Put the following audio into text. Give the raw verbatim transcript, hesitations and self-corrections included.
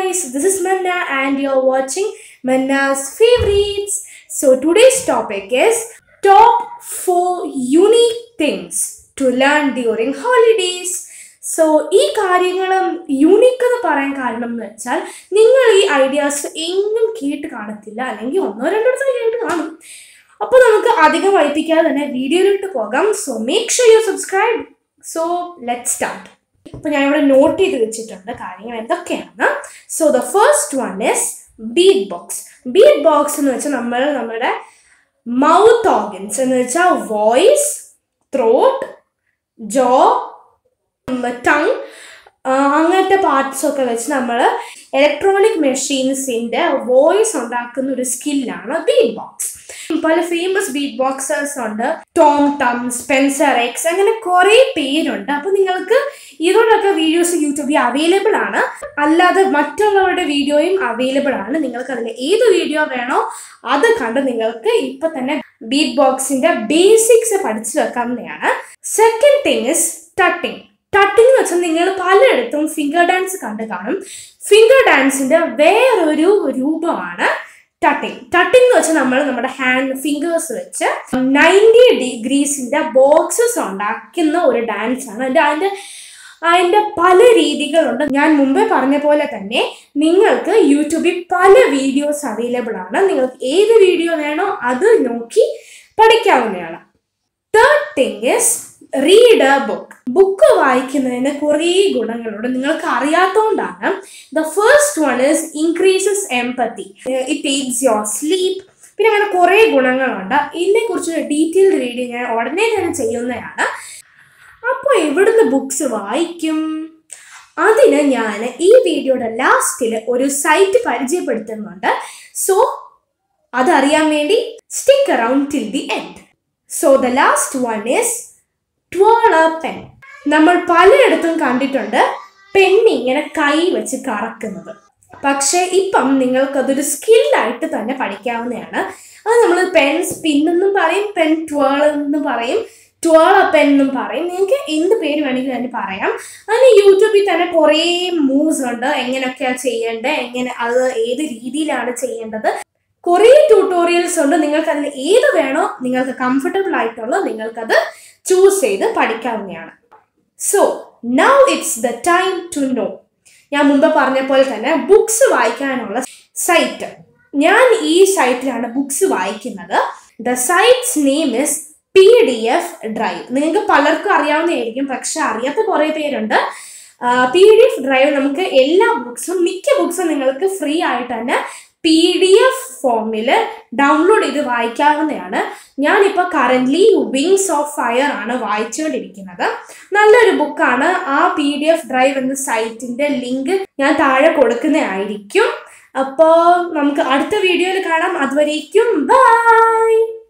guys, this is Manna and you're watching Manna's Favorites. So today's topic is top four unique things to learn during holidays. So ഈ കാര്യങ്ങളും unique എന്ന് പറയാൻ കാരണം എന്ന് വെച്ചാൽ നിങ്ങൾ ഈ ഐഡിയാസ് എങ്ങും കേട്ട് കാണത്തില്ല, അല്ലെങ്കിൽ ഒന്നോ രണ്ടോ കേട്ട് കാണും. അപ്പോൾ നമുക്ക് അധികം വൈകിപ്പിക്കാതെ തന്നെ വീഡിയോയിലോട്ട് പോകാം. So make sure you subscribe. So let's start. ഇപ്പോൾ ഞാൻ ഇവിടെ നോട്ട് ചെയ്ത് വെച്ചിട്ടുണ്ട് കാര്യങ്ങൾ എന്തൊക്കെയാണ്. So the first one is beat box. Beat box എന്ന് വെച്ചാൽ നമ്മൾ നമ്മുടെ മൗത്ത് ഓർഗൻസ് എന്ന് വെച്ചാൽ വോയിസ്, ത്രോട്ട്, ജോ, ടങ്, അങ്ങനത്തെ പാർട്സൊക്കെ വെച്ച് നമ്മൾ ഇലക്ട്രോണിക് മെഷീൻസിൻ്റെ വോയിസ് ഉണ്ടാക്കുന്ന ഒരു സ്കില്ലാണ് ബീറ്റ് ബോക്സ്. പല ഫേമസ് ബീറ്റ് ബോക്സേഴ്സ് ഉണ്ട്, ടോം ടം, സ്പെൻസർ എക്സ്, അങ്ങനെ കുറേ പേരുണ്ട്. അപ്പോൾ നിങ്ങൾക്ക് ഇതോടൊക്കെ വീഡിയോസ് യൂട്യൂബിൽ അവൈലബിൾ ആണ്, അല്ലാതെ മറ്റുള്ളവരുടെ വീഡിയോയും അവൈലബിൾ ആണ്. നിങ്ങൾക്ക് അതിൽ ഏത് വീഡിയോ വേണോ അത് കണ്ട് നിങ്ങൾക്ക് ഇപ്പം തന്നെ ബീറ്റ് ബോക്സിൻ്റെ ബേസിക്സ് പഠിച്ചു വെക്കാവുന്നതാണ്. Second thing is tutting. Tutting എന്ന് വെച്ചാൽ നിങ്ങൾ പലയിടത്തും ഫിംഗർ ഡാൻസ് കണ്ട് കാണും. ഫിംഗർ ഡാൻസിൻ്റെ വേറൊരു രൂപമാണ് ടട്ടിങ്. ടട്ടിങ് എന്ന് വെച്ചാൽ നമ്മൾ നമ്മുടെ ഹാൻഡ് ഫിംഗേഴ്സ് വെച്ച് നയൻറ്റി ഡിഗ്രീസിൻ്റെ ബോക്സസ് ഉണ്ടാക്കുന്ന ഒരു ഡാൻസ് ആണ്. അതിൻ്റെ അതിൻ്റെ അതിൻ്റെ പല രീതികളുണ്ട്. ഞാൻ മുമ്പേ പറഞ്ഞ പോലെ തന്നെ നിങ്ങൾക്ക് യൂട്യൂബിൽ പല വീഡിയോസ് അവൈലബിൾ ആണ്. നിങ്ങൾക്ക് ഏത് വീഡിയോ വേണോ അത് നോക്കി പഠിക്കാവുന്നതാണ്. Third thing is read a book. Book വായിക്കുന്നതിന് കുറേ ഗുണങ്ങളുണ്ട്, നിങ്ങൾക്ക് അറിയാത്തതുകൊണ്ടാണ്. The first one is increases empathy, it aids your sleep. പിന്നെ അങ്ങനെ കുറേ ഗുണങ്ങളുണ്ട്. ഇതിനെക്കുറിച്ച് ഡീറ്റെയിൽഡ് വീഡിയോ ഞാൻ ഉടനെ തന്നെ ചെയ്യുന്നതാണ്. അപ്പോൾ എവിടുന്ന് ബുക്സ് വായിക്കും? അതിന് ഞാൻ ഈ വീഡിയോയുടെ ലാസ്റ്റിൽ ഒരു സൈറ്റ് പരിചയപ്പെടുത്തുന്നുണ്ട്. സോ അതറിയാൻ വേണ്ടി stick around till the end. So the last one is twirler pen. നമ്മൾ പലയിടത്തും കണ്ടിട്ടുണ്ട് പെൻ ഇങ്ങനെ കൈ വെച്ച് കറക്കുന്നത്. പക്ഷേ ഇപ്പം നിങ്ങൾക്കതൊരു സ്കില്ലായിട്ട് തന്നെ പഠിക്കാവുന്നതാണ്. അത് നമ്മൾ പെൻ സ്പിൻ എന്നും പറയും, പെൻ ട്വേൾ എന്നും പറയും, ട്വേളർ പെൻ എന്നും പറയും. നിങ്ങൾക്ക് എന്ത് പേര് വേണമെങ്കിലും അതിന് പറയാം. അതിന് യൂട്യൂബിൽ തന്നെ കുറേ മൂവ്സ് ഉണ്ട്, എങ്ങനെയൊക്കെയാണ് ചെയ്യേണ്ടത്, എങ്ങനെ അത് ഏത് രീതിയിലാണ് ചെയ്യേണ്ടത്, കുറേ ട്യൂട്ടോറിയൽസ് ഉണ്ട്. നിങ്ങൾക്ക് അതിൽ ഏത് വേണോ നിങ്ങൾക്ക് കംഫർട്ടബിൾ ആയിട്ടുള്ള നിങ്ങൾക്കത് ചൂസ് ചെയ്ത് പഠിക്കാവുന്നതാണ്. So now it's the time to know. ഞാൻ മുമ്പ് പറഞ്ഞ പോലെ തന്നെ ബുക്സ് വായിക്കാനുള്ള സൈറ്റ്. ഞാൻ ഈ സൈറ്റിലാണ് ബുക്സ് വായിക്കുന്നത്. The site's name is P D F drive. നിങ്ങൾക്ക് പലർക്കും അറിയാവുന്നതായിരിക്കും, പക്ഷെ അറിയാത്ത കുറേ പേരുണ്ട്. പി ഡി എഫ് ഡ്രൈവ് നമുക്ക് എല്ലാ ബുക്സും മിക്ക ബുക്സും നിങ്ങൾക്ക് ഫ്രീ ആയിട്ട് തന്നെ പി ഡി എഫ് ഫോമിൽ ഡൗൺലോഡ് ചെയ്ത് വായിക്കാവുന്നതാണ്. ഞാനിപ്പോൾ കറൻ്റ്ലി വിങ്സ് ഓഫ് ഫയർ ആണ് വായിച്ചുകൊണ്ടിരിക്കുന്നത്. നല്ലൊരു ബുക്കാണ്. ആ പി ഡി എഫ് ഡ്രൈവ് എന്ന സൈറ്റിൻ്റെ ലിങ്ക് ഞാൻ താഴെ കൊടുക്കുന്നതായിരിക്കും. അപ്പോൾ നമുക്ക് അടുത്ത വീഡിയോയിൽ കാണാം. അതുവരേക്കും ബൈ.